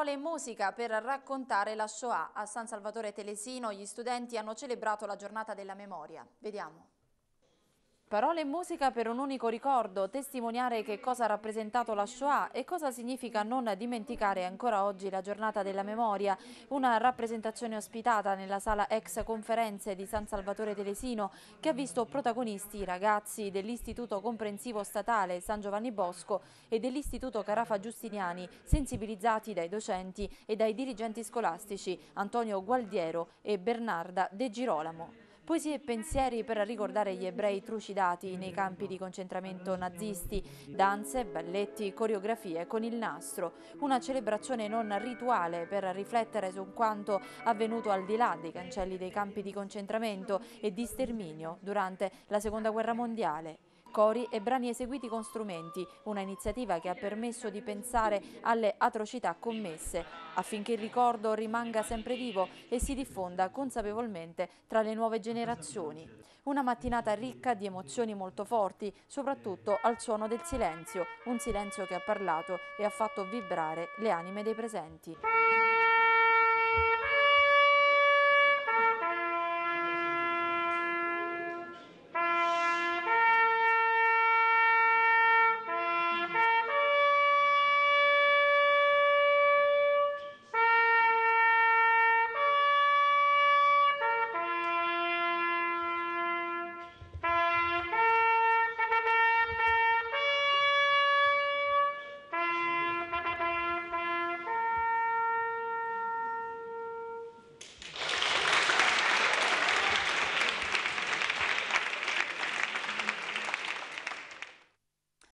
Parole e musica per raccontare la Shoah. A San Salvatore Telesino gli studenti hanno celebrato la giornata della memoria. Vediamo. Parole e musica per un unico ricordo, testimoniare che cosa ha rappresentato la Shoah e cosa significa non dimenticare ancora oggi la giornata della memoria. Una rappresentazione ospitata nella sala ex conferenze di San Salvatore Telesino che ha visto protagonisti i ragazzi dell'Istituto Comprensivo Statale San Giovanni Bosco e dell'Istituto Carafa Giustiniani, sensibilizzati dai docenti e dai dirigenti scolastici Antonio Gualdiero e Bernarda De Girolamo. Poesie e pensieri per ricordare gli ebrei trucidati nei campi di concentramento nazisti, danze, balletti, coreografie con il nastro, una celebrazione non rituale per riflettere su quanto avvenuto al di là dei cancelli dei campi di concentramento e di sterminio durante la Seconda Guerra Mondiale. Cori e brani eseguiti con strumenti, una iniziativa che ha permesso di pensare alle atrocità commesse, affinché il ricordo rimanga sempre vivo e si diffonda consapevolmente tra le nuove generazioni. Una mattinata ricca di emozioni molto forti, soprattutto al suono del silenzio, un silenzio che ha parlato e ha fatto vibrare le anime dei presenti.